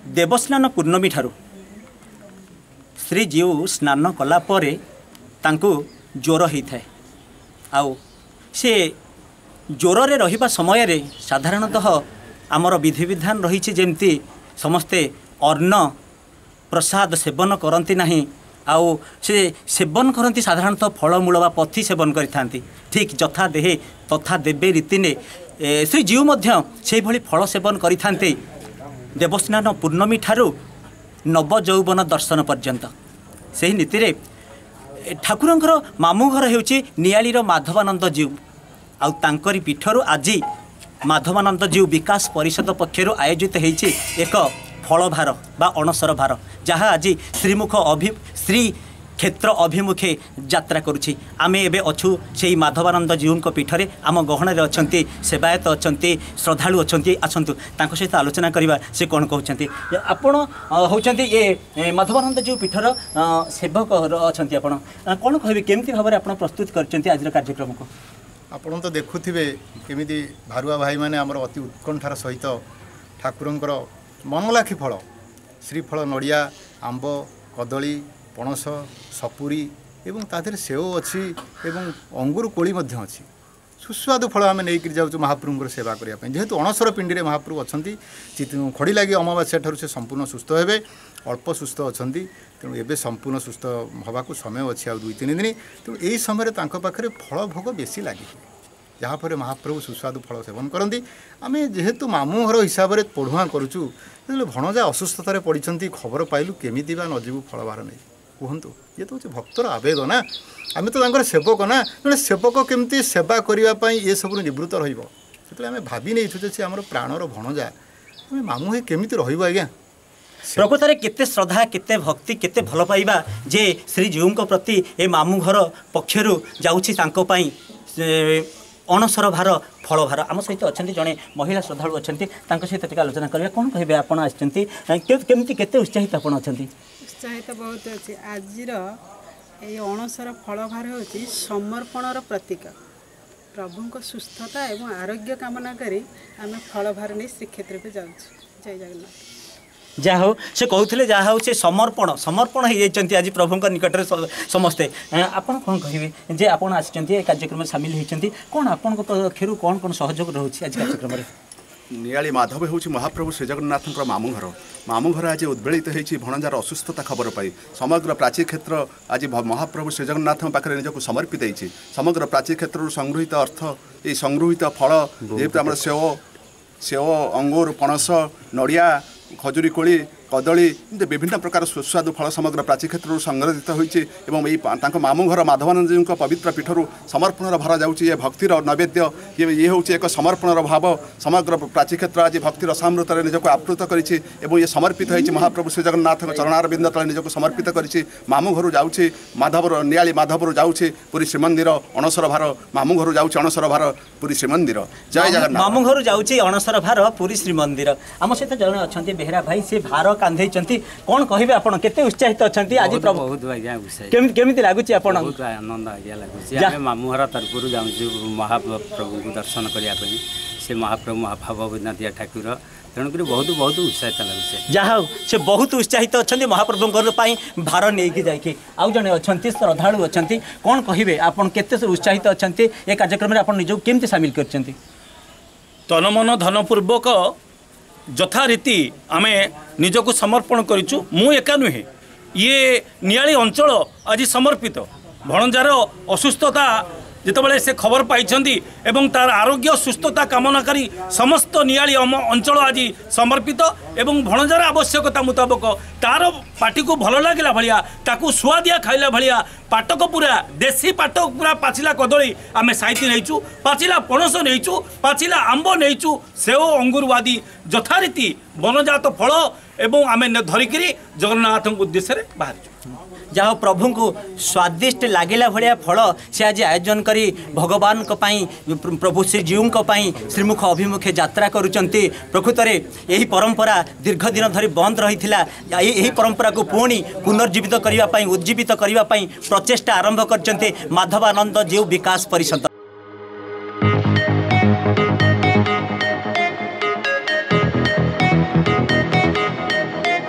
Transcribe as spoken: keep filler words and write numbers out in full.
देवस्नान पूर्णमी ठारू श्रीजीव स्नान कला परे तांको ज्वर होता है आउ से ज्वर रे रहिबा समय रे साधारणतः आमर विधि विधान रही जमती समस्ते अन्न प्रसाद सेवन करती नहीं आउ से सेवन करती साधारणतः फलमूल बा पथी सेवन करि ठीक जथा देहे तथा देवे रीति ने श्रीजीव मध्य से भली फल सेवन करि देवस्नान पूर्णमी ठारू नव यौवन दर्शन पर्यंत से ही नीति रे ठाकुरंकर मामू घर होउची नियालीर माधवानंद जीव आउ तांकरी पीठरू आज माधवानंद जीव विकास परिषद पक्षर आयोजित होइछि एक फल भार बा अणसर भार जहाँ आज श्रीमुख अभि श्री क्षेत्र अभिमुखे यात्रा करुछि आमे एबे अछु सेही माधवानंद जीव पीठरे आम गहण अच्छे सेवायत अच्छा श्रद्धालु अच्छा आसतु तांको सहित आलोचना करवा से कौन कहते आपण होउछन्ति ये माधवानंद जीव पीठर सेवक अच्छा आपण कौन कहबे केमती भाव में आपण प्रस्तुत करछन्ति आज कार्यक्रम को आपण तो देखुथिबे केमिति भारुआ भाई माने हमर अति उत्कंठार सहित ठाकुरंकर मनलाखी फल श्रीफल नड़िया आंब कदली पणस सपुरी एवं तादेह सेव अच्छी एवं अंगूर कोली मध्य अच्छी सुस्वादु फल आम नहीं जाऊँ महाप्रभु सेवा करने जेहेतु अणसर पिंडी में महाप्रभु अच्छा खड़ी लगी अमावास्या ठार से संपूर्ण सुस्थ हे अल्प सुस्थ अच्छा तेणु एवं संपूर्ण सुस्थ हवा समय अच्छी आ दुई तीन दिन तेणु यही समय पाखे फल भोग बेसी लगी जहाँफल महाप्रभु सुस्वादु फल सेवन करती आम जेहेतु मामू घर हिसाब से पढ़ुआ करुचु भणजा असुस्थतार पड़ी खबर पाइलु केमिति बा नजीबू फल बार नहीं कहतु ये तो भक्तर आवेग ना आम तो सेवक ना जड़े सेवक केमती सेवा करने ये सब निवृत्त रही आम भावी नहीं से आम प्राणर भणजा आम मामू केमिति रहिबो आज्ञा प्रकृत में केते श्रद्धा केते भक्ति केते भल पाइबा जे श्रीजीव प्रति ए मामू घर पक्षर जाउछि तांको पई अणसर भार फल भार आम सहित अच्छा जड़े महिला श्रद्धालु अच्छा सहित टी आलोचना करेंगे कौन कहे आप केमती केते उत्साहित आप उत्साहित बहुत अच्छे आज ये अणसर फल भार हूँ समर्पणर प्रतीक प्रभु को सुस्थता एवं आरोग्य कामना करी आम फल भार नहीं श्रीक्षेत्र को जाऊँ जय जगन्नाथ जहा हो से कहते जहा हो से समर्पण समर्पण हो जाती आज प्रभु निकट में समस्ते आपड़ कौन कहे जे आप कार्यक्रम में सामिल होती कौन आपण पक्षर कौन कौन सहयोग रोचे आज कार्यक्रम में नियाली माधव हूँ महाप्रभु श्री जगन्नाथ मामू घर मामू घर आज उद्वेलित होती भणजार असुस्थता खबर पाई समग्र प्राची क्षेत्र आज महाप्रभु श्री जगन्नाथ पाखे निजक समर्पित होती समग्र प्राची क्षेत्र संगृहित अर्थ ये संगृहित फल जेहेतु आम सेव सेव अंगूर पणस नड़िया खजुरी कोली कदली विभिन्न प्रकार सुस्वादु फल समग्र प्राची क्षेत्र संग्रहित होती मामू घर माधवानंद जी पवित्र पीठर समर्पणर भार जाऊँगी ये भक्तिर नैवेद्य ये ये हूँ एक समर्पणर भाव समग्र प्राची क्षेत्र आज भक्तिर सामृत निजक आप्लुत करी ये समर्पित होती महाप्रभु श्री जगन्नाथ चरणारविंद तले निजक समर्पित करी मामू घर जाऊँगी माधवर नियाली माधवर जाऊँगी पुरी श्रीमंदिर अणसर भार मामू घर जाऊँगी अणसर भार पुरी श्रीमंदिर जय जगन्नाथ मामू घर जाऊँगी अणसर भार पुरी श्रीमंदिर आम सहित जड़े अच्छा बेहरा भाई से भार कांधे कौन कहे आप केते उत्साहित अच्छा आज प्रभु बहुत केमिति लागुच आपण बहुत आनंद आज्ञा लगुच मामू घर तरफ जाऊँ महाप्रभु को दर्शन करने से महाप्रभु महाभावनाथ ठाकुर तेणुक बहुत बहुत उत्साहित लगे जहा से बहुत उत्साहित अच्छा महाप्रभु भार नहीं जाकि आउ जड़े अच्छा श्रद्धालु अच्छा कौन कहे आप केते उत्साहित अच्छा ये कार्यक्रम में आप निज केमती सामिल कर तन मन धनपूर्वक यथारीति आमे निजक समर्पण करूँ मु एका नुहे ये नियाली अंचल आज समर्पित भणजार असुस्थता जितेबाला से खबर पाई एवं तार आरोग्य सुस्थता कामना करी समस्त नियाली अंचल आज समर्पित एवं भणजार आवश्यकता मुताबक तार पाटी को भल लगे भाया ताकू सुआदिया खाइला भाया पाटक पूरा देशी पाटक पूरा पाचिला कदली आम साइती नहीं पाचिला पणस नहीं पाचिला आंब नहीं सेव अंगूर आदि यथारीति वनजात फल एवं आम धरिक जगन्नाथ उद्देश्य बाहर जहाँ प्रभु को स्वादिष्ट लगेला भाया फल से आज आयोजन करी भगवान प्रभु श्रीजीव श्रीमुख अभिमुखे यात्रा करुचंती प्रकृत में यही परंपरा दीर्घ दिन धरी बंद रही यही परंपरा को पुणी पुनर्जीवित करने उज्जीवित करने प्रचेषा आरंभ कर माधवानंद जीव विकास परिषद।